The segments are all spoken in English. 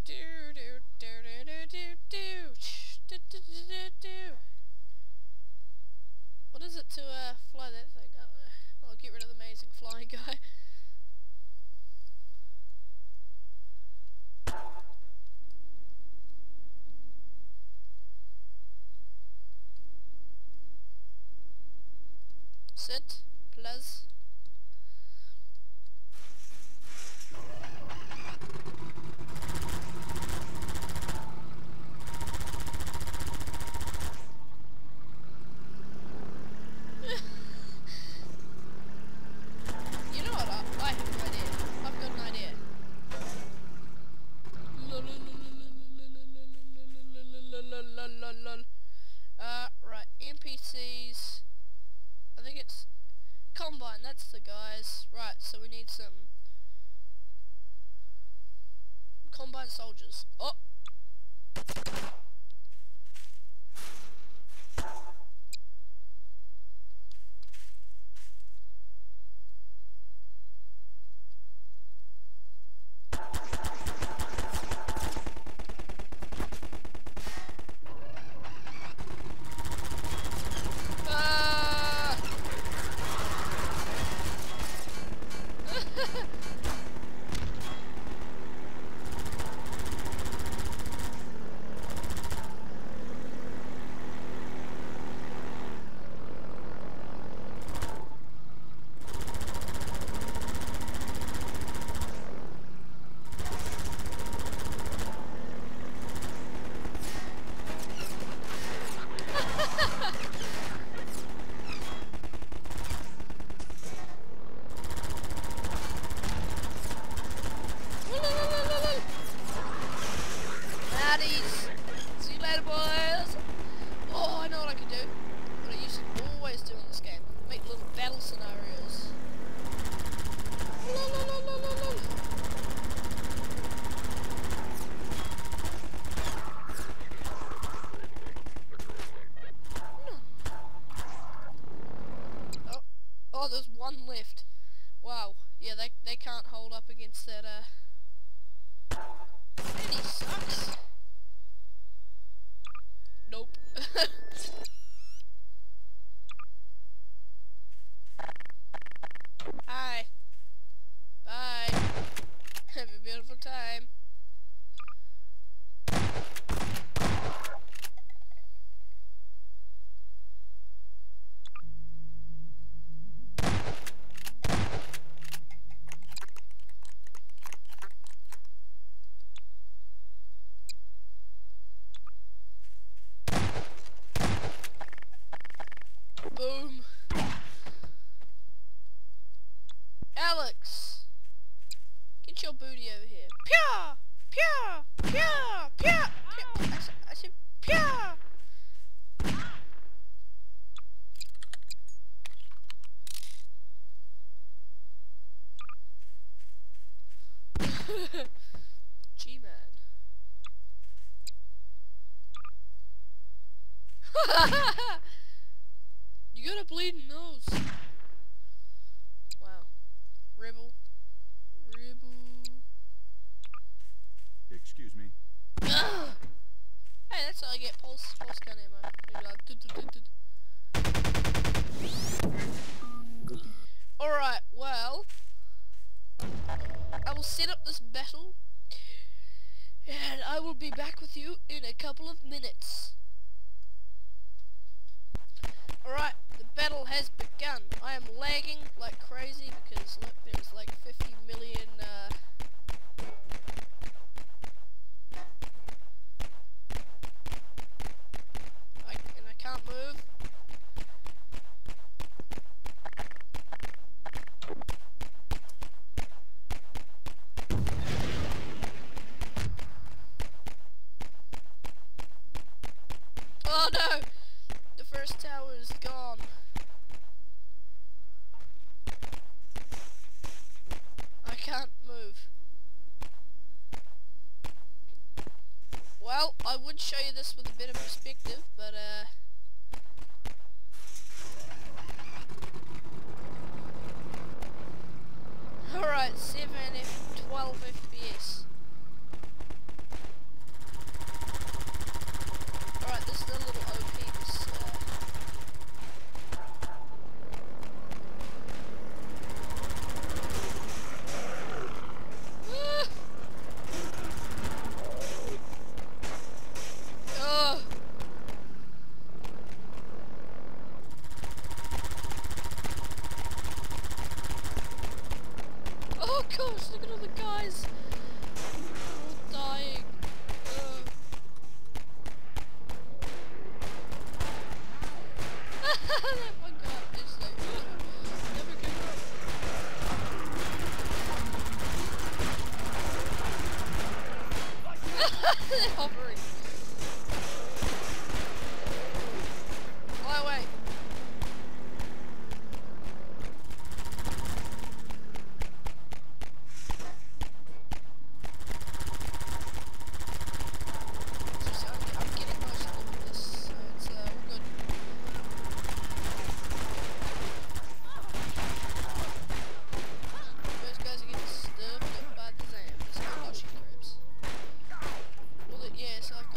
Do do do do do do do do do do. What is it to fly that thing? I'll get rid of the amazing flying guy. Sit, please. You know what? I have an idea. I've got an idea. Right, NPCs. I think it's Combine, that's the guys. Right, so we need some Combine soldiers. Oh! they can't hold up against that, man, he sucks. Nope. Hi. Bye. Have a beautiful time. Boom. Alex, get your booty over here. Pya! Pya! Pya! Pya! Pya! I said pya! Gmod. You got a bleeding nose. Wow. Rebel. Excuse me. Ugh. Hey, that's how I get pulse gun ammo. Alright, well, I will set up this battle, and I will be back with you in a couple of minutes. Alright, the battle has begun. I am lagging like crazy because look, there's like 50 million, and I can't move. Oh no! The first tower is gone. I can't move. Well, I would show you this with a bit of perspective, but alright, 12 FPS. Alright, this is a little OP, this, oh gosh, look at all the guys! They're all dying. That one guy is like, never give up. They're hovering. Fly away. I'm getting most of this, so it's all good. Those guys are getting stuffed up by the zombies. Oh, she cribs. Well, yeah, so I've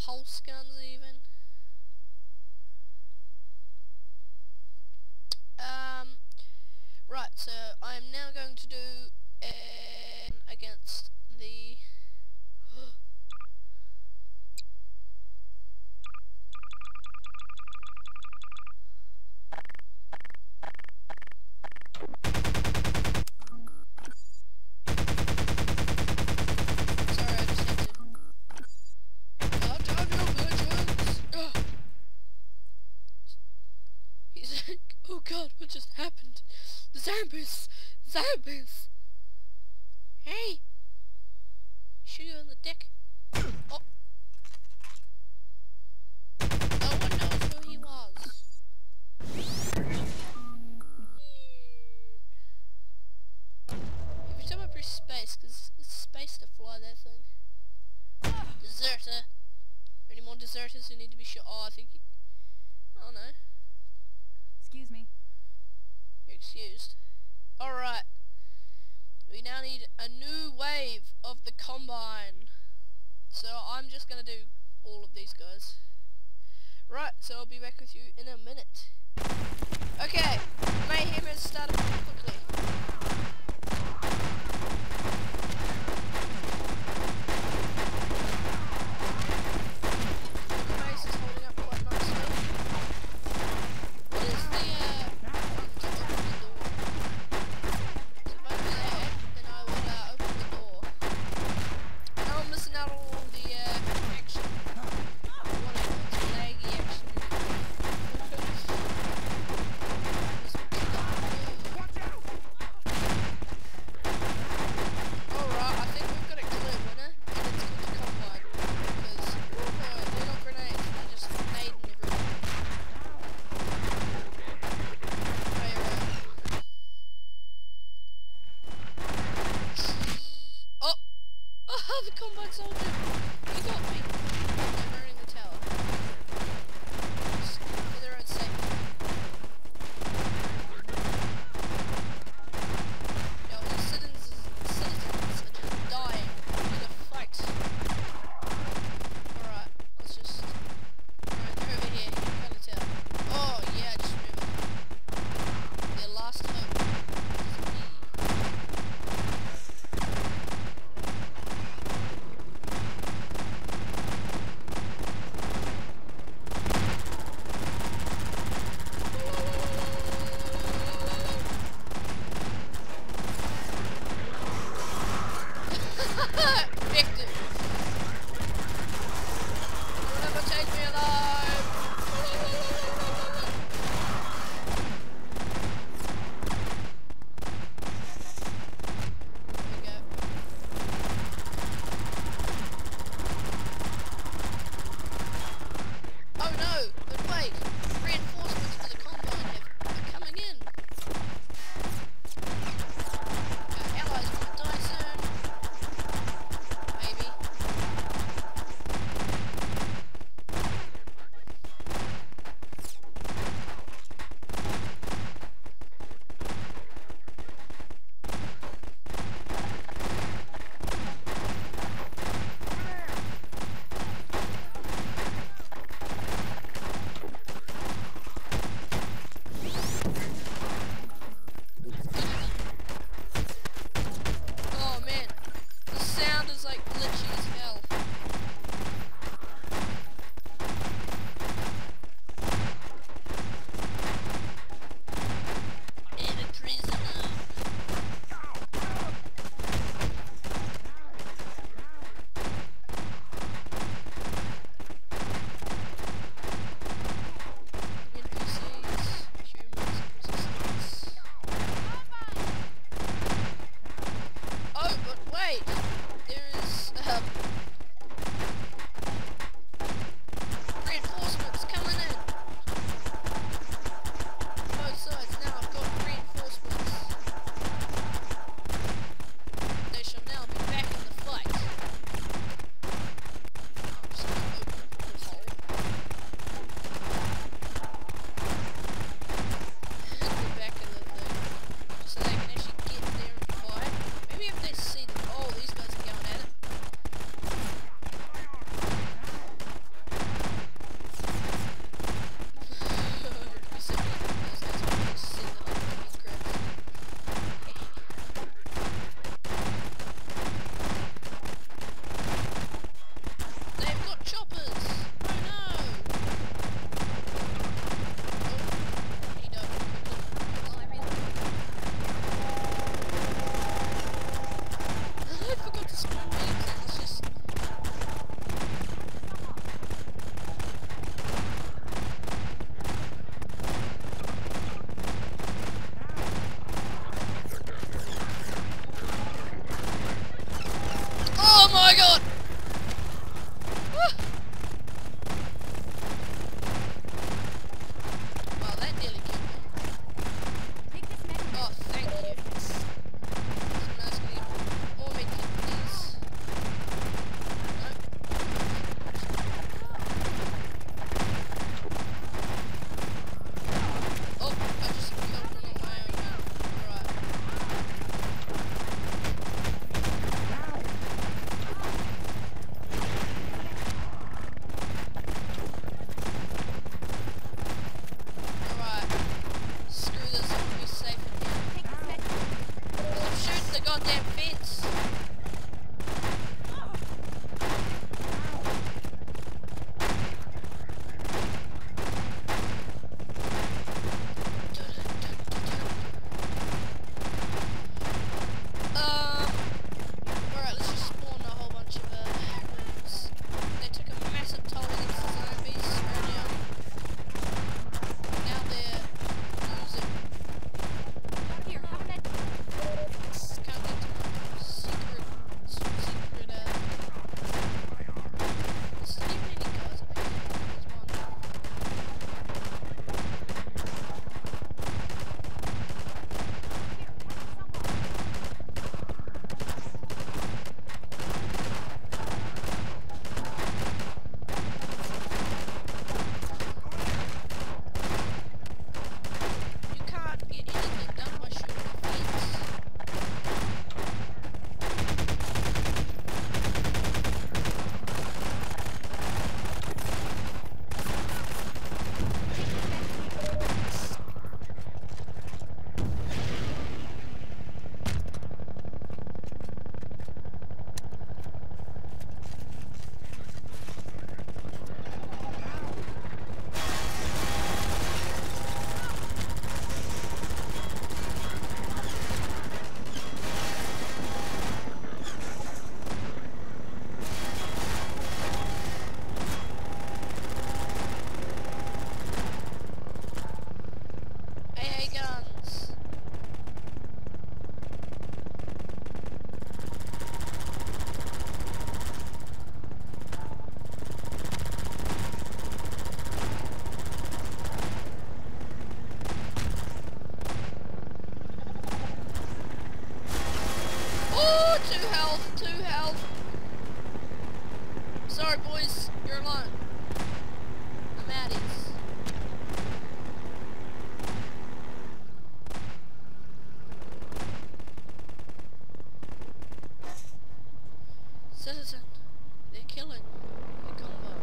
pulse guns even. Right, so I am now going to do against the sorry, I just had to damn you bitches! Ugh. He's like, oh god, what just happened? The zombies! Zombies! Hey! Shoot you in the dick. Oh! No one knows who he was. Every time I press space, because it's space to fly that thing. Deserter! Any more deserters who need to be shot? Oh, I think I don't know. Excuse me. You're excused. Alright. We now need a new wave of the Combine. So I'm just gonna do all of these guys. Right, so I'll be back with you in a minute. Okay, mayhem has started pretty quickly. The base is holding up quite nicely. What is the to open the door? So if I do that, then I will open the door. Now I'm missing out on all the action. Whatever, it's laggy action. Alright, I think we've got a clear winner, and it's called the Combine. Because, they're not grenades, they're just nading everyone. Oh! Oh, the Combine soldier! He got me! They're burning the tower. Just for their own safety. No, the citizens are just dying in a fight. Alright, let's just... Alright, they're over here. Burn the tower. Oh, yeah, just remember. Their last hope is me. alone. I'm outies. Citizen, they're killing the combo.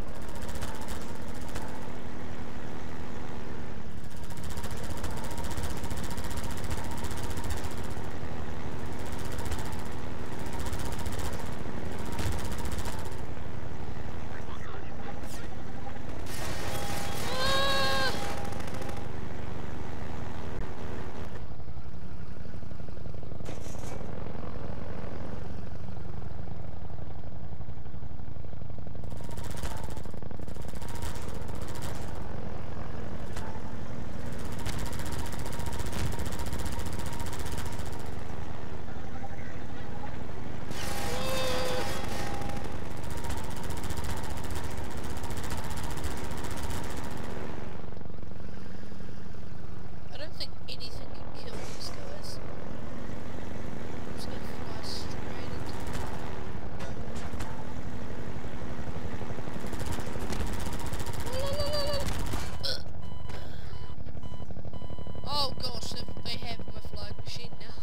I don't think anything can kill these guys. I'm just gonna fly straight into them. Oh gosh, they have my flag machine now.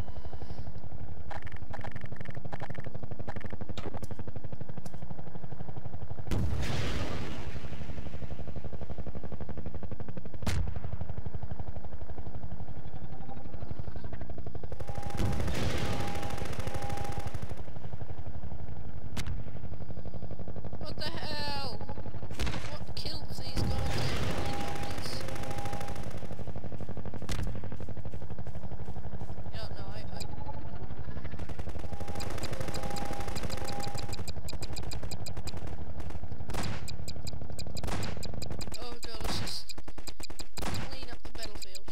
What the hell? What killed these goddamn helicopters? Yeah, no, oh god, let's just clean up the battlefield.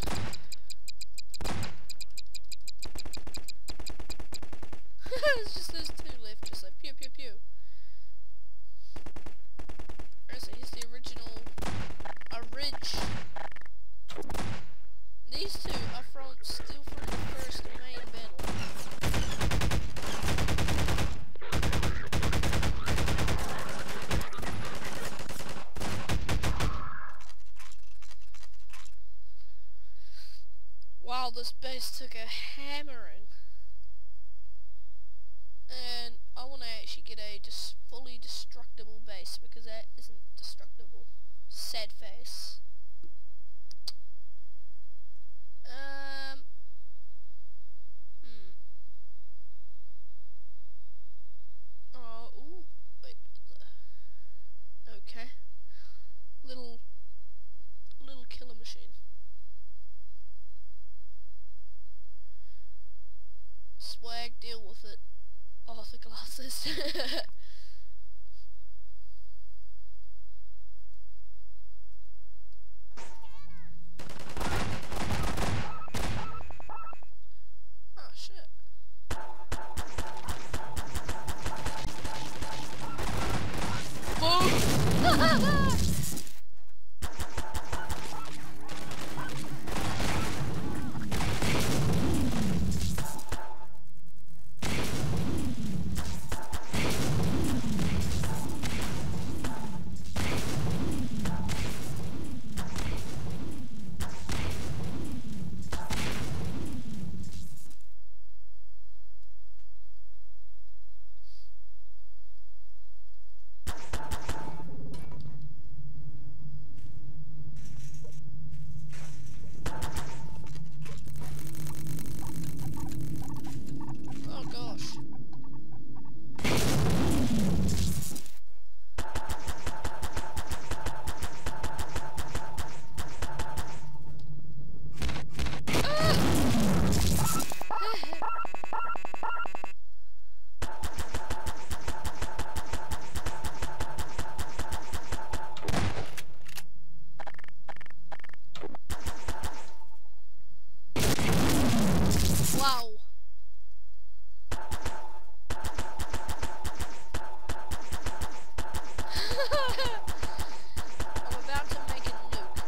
It's just those two left, just like pew pew pew. So here's the original ridge. These two are still from the first main battle. Wow, this base took a hammering. And I want to actually get a fully destructible base, because that isn't destructible. Sad face. Oh, ooh, wait. Okay. Little killer machine. Swag, deal with it. Oh, the glasses. Oh, shit. Boom! Oh gosh. Wow. I'm about to make a nuke.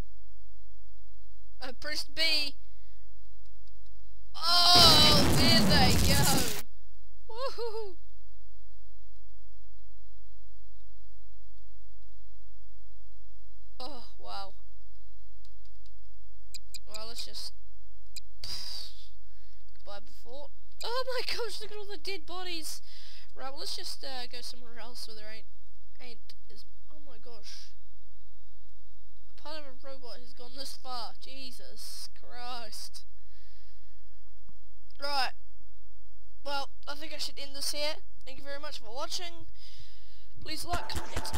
I pressed B. Oh, man. let's just... Goodbye before... Oh my gosh, look at all the dead bodies! Right, well, let's just go somewhere else where there ain't as... Oh my gosh. A part of a robot has gone this far. Jesus Christ. Right. Well, I think I should end this here. Thank you very much for watching. Please like, comment,